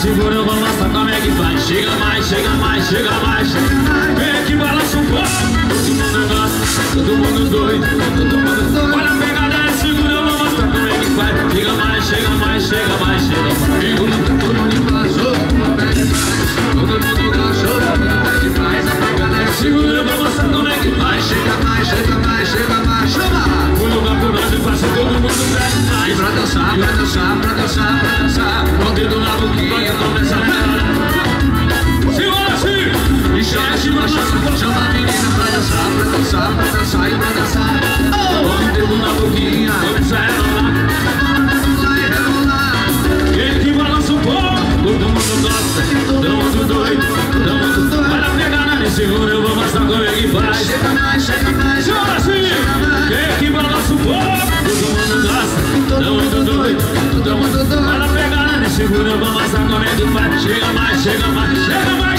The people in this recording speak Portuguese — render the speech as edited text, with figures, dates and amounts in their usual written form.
segura, eu vou mostrar como é que faz. Chega mais, chega mais, chega mais. Vem aqui, balança um pouco. Todo mundo gosta, todo mundo doido, todo mundo doido. Olha a pegada, segura, eu vou mostrar como é que faz. Chega mais, chega mais, chega mais, chega mais. Todo mundo passou, todo mundo gostou, como é que faz. A pegada, segura, eu vou mostrar como é que faz. Chega mais, chega mais, chega mais. Chama! O lugar por onde passa, todo mundo pede mais. E pra dançar, pra dançar, pra dançar, pra dançar. Com o dedo na boquinha, começa a melhorar. Segura assim! E chama, chama a menina pra dançar, pra dançar, pra dançar e pra dançar. Com o dedo na boquinha, começa a rebolar. Vai rebolar. Quem que balança um pouco, todo mundo gosta. Todo mundo doido, todo mundo doido. Vai na pegada, me segura, eu vou mostrar como é que faz. Chega mais, chega mais, chega assim! Quem que balança um pouco, todo mundo gosta. Todo mundo doido, todo mundo doido. Vai na pegada, me segura, eu vou mostrar como é que faz. Chega mais, chega mais, chega mais.